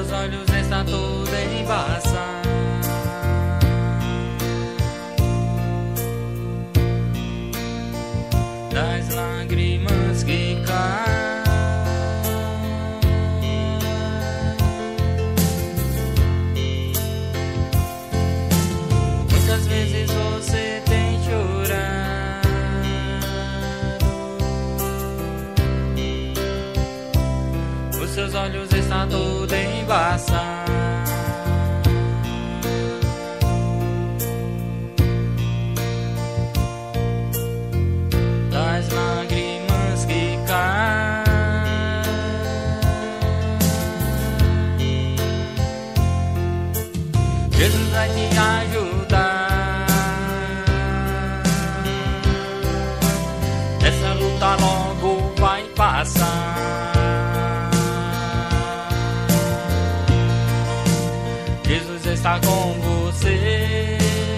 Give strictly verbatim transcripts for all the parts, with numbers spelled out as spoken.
seus olhos está todo embaçado das lágrimas que caem. Muitas vezes você tem chorado, os seus olhos estão todo embaçado das lágrimas que caem. Jesus vai te ajudar, essa luta logo vai passar. Jesus está com você.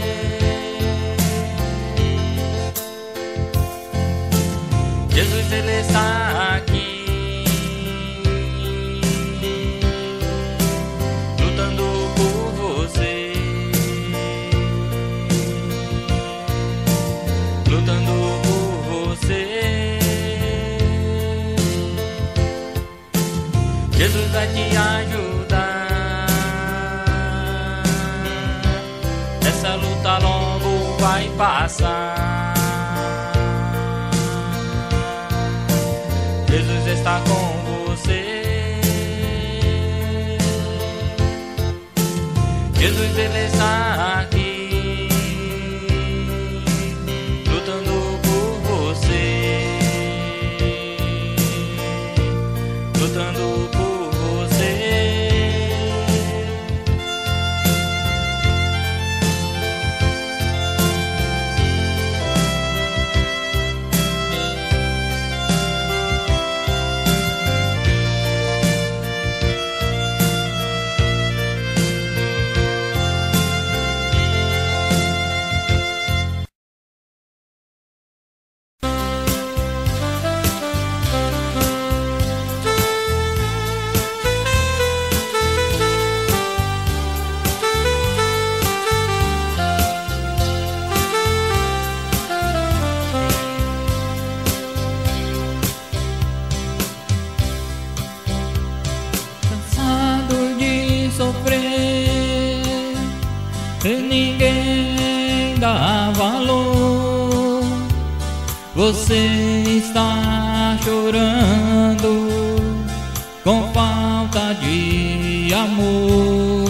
Jesus, ele está aqui, lutando por você, lutando por você. Jesus vai te ajudar, essa luta logo vai passar. Jesus está com você. Jesus, ele está aqui, lutando por você, lutando por você. Ninguém dá valor, você está chorando com falta de amor.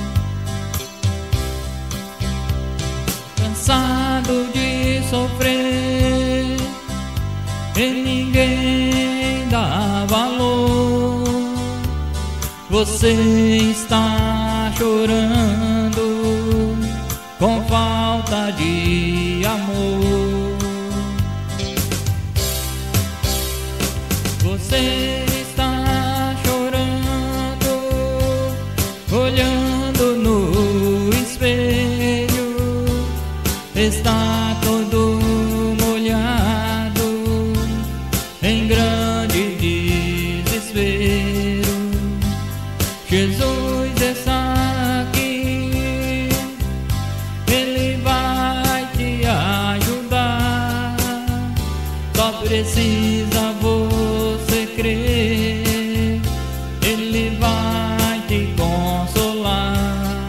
Cansado de sofrer e ninguém dá valor, você está chorando com falta de amor. Você está chorando, olhando no espelho, está todo molhado, em grande desespero. Jesus está aqui, ele vai te ajudar, só precisa você crer, ele vai te consolar.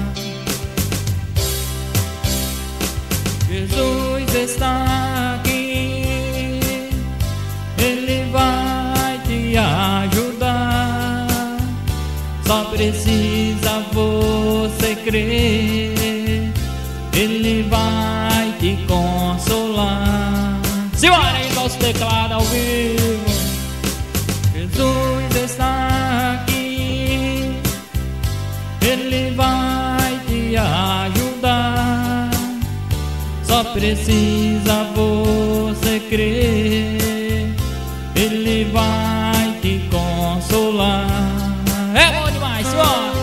Jesus está aqui, ele vai te ajudar, só precisa você crer, ele vai te consolar. Simbora aí, nosso teclado ao vivo. Jesus está aqui, ele vai te ajudar, só precisa você crer, ele vai te consolar. É bom demais, simbora!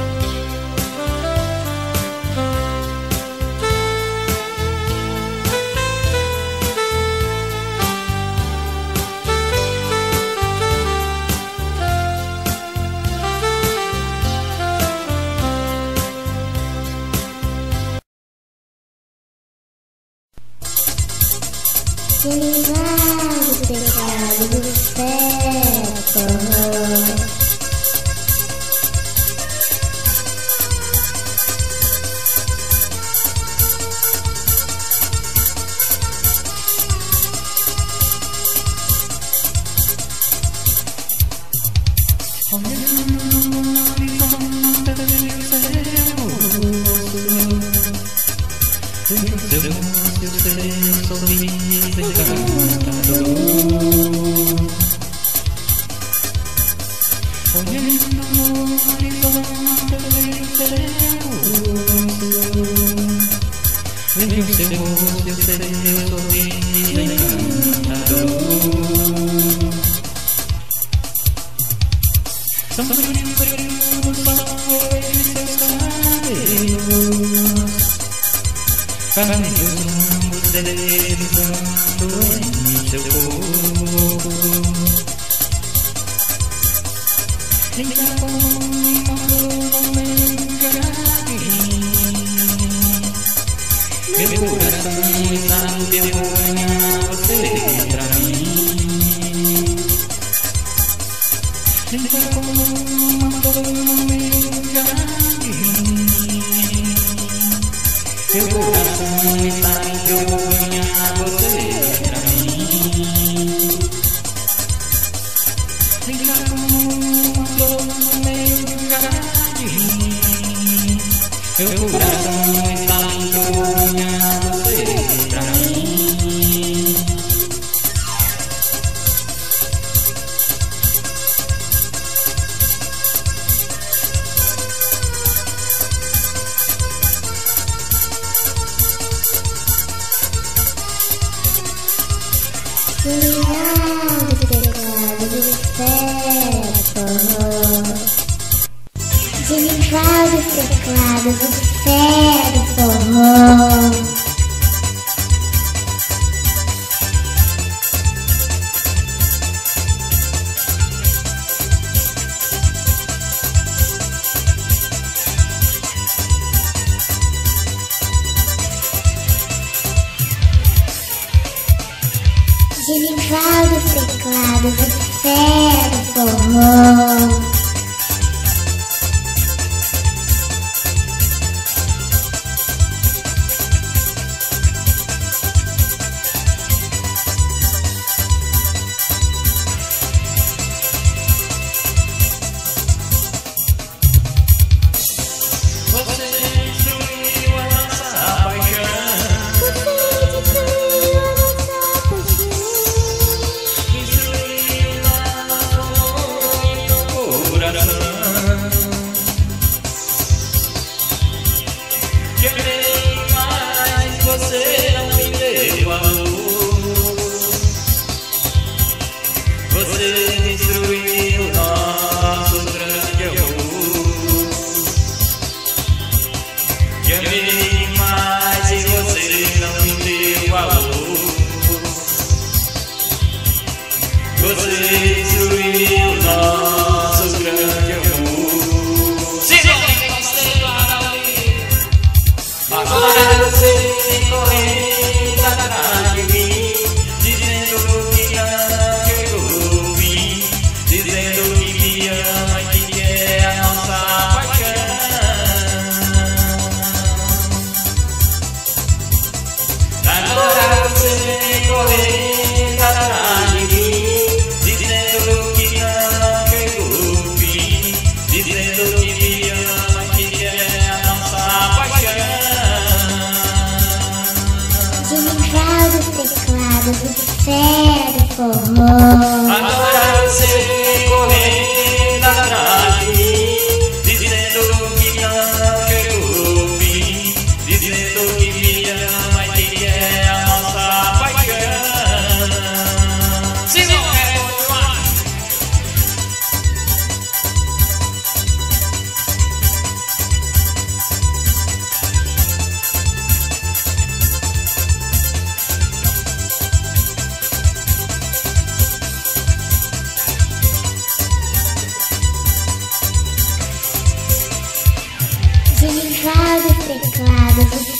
Genival do teclado do forró. Genival do teclado do forró. Genival do teclado do forró. Agora você correndo atrás de mim, dizendo que não quero ouvir, dizendo que me ama e que é a nossa paixão. Se não quer continuar, Genival do teclado do